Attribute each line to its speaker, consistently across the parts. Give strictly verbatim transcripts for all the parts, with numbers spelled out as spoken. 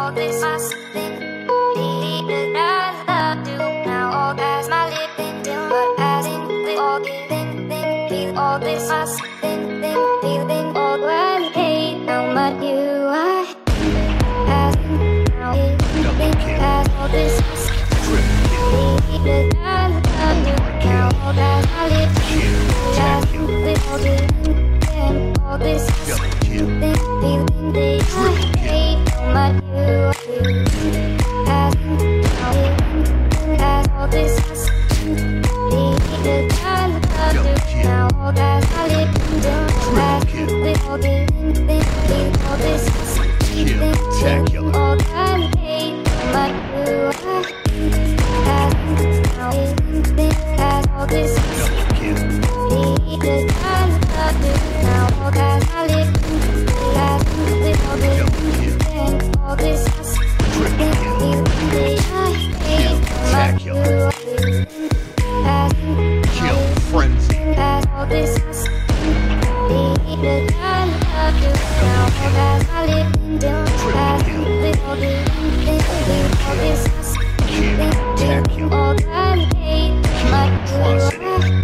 Speaker 1: all this must been needed. I love you now, all that's my living till, but as in we all giving, then feel all this must been, then feeling all when hate how much you are. As in now it has all this must needed. I love you now, all that's my living till, as in we all giving, then all this must then feeling they hate how much you are. As in now it has all this must needed. I love you now, all that's my living till, as in we all giving, then feel all this must then all that hate how much you are. As in now it has all this must needed. I love you now, all that's my living till, as in we all giving, then all this must then feel they hate how much you are. As in
Speaker 2: Kill frenzy.
Speaker 1: has all this must needed. I love you now, all that's my living till, as in we all giving, then feel all this must then feel all that hate how much you are.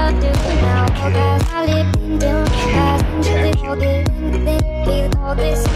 Speaker 1: All this